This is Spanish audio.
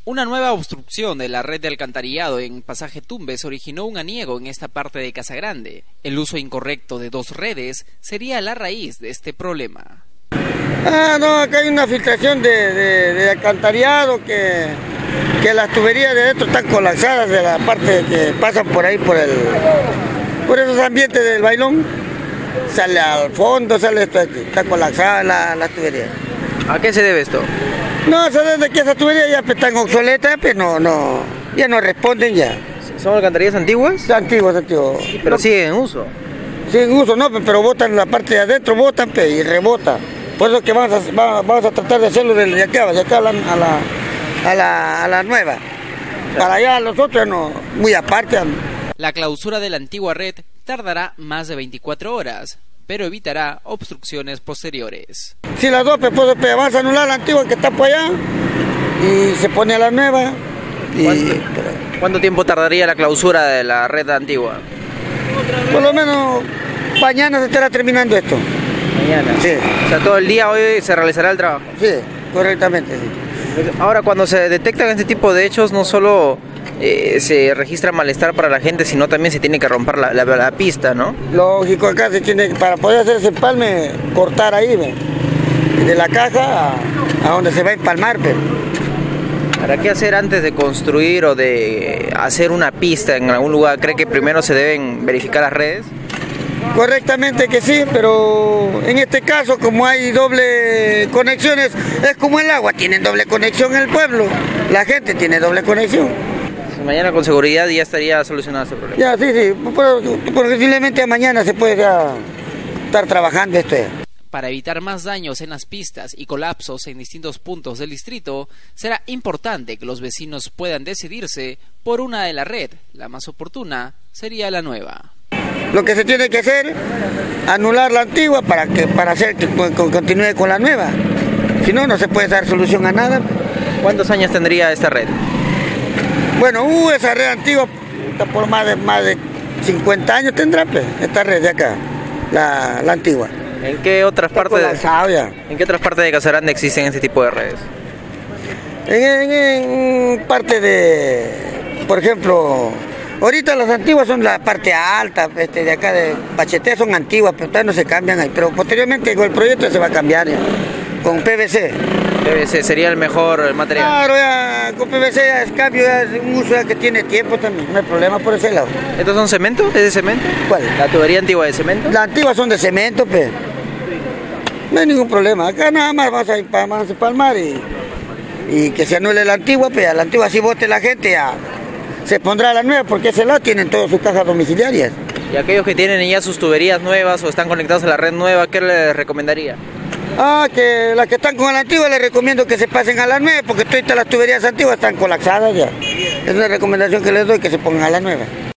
Una nueva obstrucción de la red de alcantarillado en Pasaje Tumbes originó un aniego en esta parte de Casagrande. El uso incorrecto de dos redes sería la raíz de este problema. No, acá hay una filtración de alcantarillado que las tuberías de dentro están colapsadas de la parte que pasan por ahí, por esos ambientes del bailón. Sale al fondo, está colapsada la tubería. ¿A qué se debe esto? No, se debe que esas tuberías ya están obsoletas, pero ya no responden ya. ¿Son alcantarillas antiguas? Antiguas. Sí, pero siguen en uso. Siguen en uso, no, pero botan la parte de adentro, botan y rebota. Por eso que vamos a tratar de hacerlo de acá a la nueva. Para allá los otros no, muy aparte. La clausura de la antigua red tardará más de 24 horas, pero evitará obstrucciones posteriores. Si las dos, pues vamos a anular la antigua que está por allá y se pone la nueva. ¿Cuánto tiempo tardaría la clausura de la red antigua? Por lo menos mañana se estará terminando esto. Mañana. Sí. O sea, todo el día hoy se realizará el trabajo. Sí, correctamente. Sí. Ahora, cuando se detectan este tipo de hechos, no solo se registra malestar para la gente, sino también se tiene que romper la pista, ¿no? Lógico, acá se tiene, para poder hacer ese empalme, cortar ahí, de la caja a donde se va a empalmar. ¿Para qué hacer antes de construir o de hacer una pista en algún lugar? ¿Cree que primero se deben verificar las redes? Correctamente que sí, pero en este caso, como hay doble conexiones, es como el agua, tienen doble conexión en el pueblo, la gente tiene doble conexión. Mañana con seguridad ya estaría solucionado ese problema. Ya, sí, posiblemente mañana se puede ya estar trabajando esto ya. Para evitar más daños en las pistas y colapsos en distintos puntos del distrito, será importante que los vecinos puedan decidirse por una de la red. La más oportuna sería la nueva. Lo que se tiene que hacer, anular la antigua para hacer que continúe con la nueva. Si no, no se puede dar solución a nada. ¿Cuántos años tendría esta red? Bueno, esa red antigua, por más de 50 años tendrá esta red de acá, la antigua. ¿En qué otras partes de Casagrande existen este tipo de redes? En parte de, por ejemplo, ahorita las antiguas son la parte alta, de acá de Pacheté son antiguas, pero todavía no se cambian ahí. Pero posteriormente con el proyecto se va a cambiar ya, con PVC. PVC sería el mejor material. Claro, ya, con PVC ya es cambio, ya es un uso ya que tiene tiempo también, no hay problema por ese lado. ¿Estos son cemento? ¿Es de cemento? ¿Cuál? ¿La tubería antigua de cemento? Las antiguas son de cemento, no hay ningún problema. Acá nada más vamos a empalmar y que se anule la antigua, a la antigua si vote la gente ya se pondrá la nueva, porque ese lado tienen todas sus cajas domiciliarias. ¿Y aquellos que tienen ya sus tuberías nuevas o están conectados a la red nueva, qué les recomendaría? Que las que están con la antigua les recomiendo que se pasen a la nueva, porque todas las tuberías antiguas están colapsadas ya. Es una recomendación que les doy, que se pongan a la nueva.